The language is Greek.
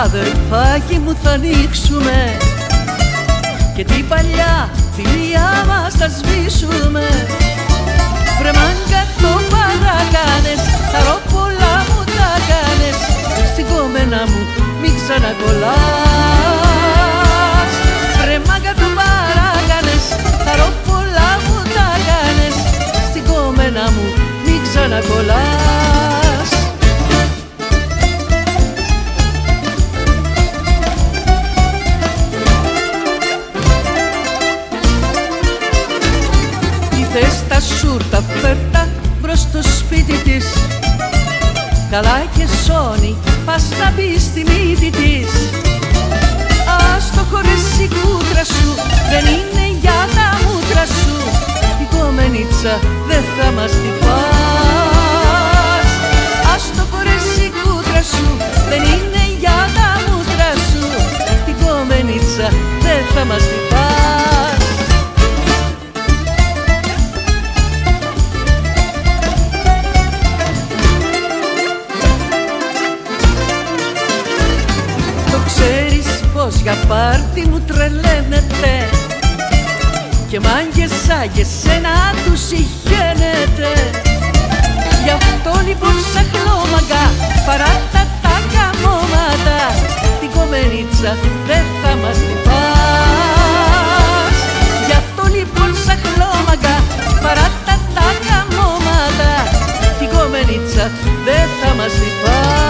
Αδερφάκι μου θα ανοίξουμε και την παλιά φιλία μας θα σβήσουμε. Βρε μάγκα το παρακάνες, χαρώ πολλά μου τα κάνες, στην κόμενα μου μην ξανακολλάς. Βρε μάγκα το παρακάνες, χαρώ πολλά μου τα κάνες, στην κόμενα μου μην ξανακολλάς. Θες τα σούρτα φέρτα μπρος στο σπίτι της, καλά και σώνει πας να μπει στη μύτη της. Ας το χωρέσει η κούτρα σου, δεν είναι για τα μούτρα σου, την κομμενίτσα δεν θα μας τη φας. Ας το χωρέσει η κούτρα σου, δεν είναι για τα μούτρα σου, την κομμενίτσα δεν θα μας τη φας. Ξέρεις πως για πάρτι μου τρελαίνεται και μάγκες σαν και σένα τους συχαίνεται. Γι' αυτό λοιπόν σαν χλώμαγκα παράτα τα καμώματα, την κομμενίτσα δεν θα μας τη φας. Γι' αυτό λοιπόν σαν χλώμαγκα παράτα τα καμώματα, την κομμενίτσα δεν θα μας τη φας.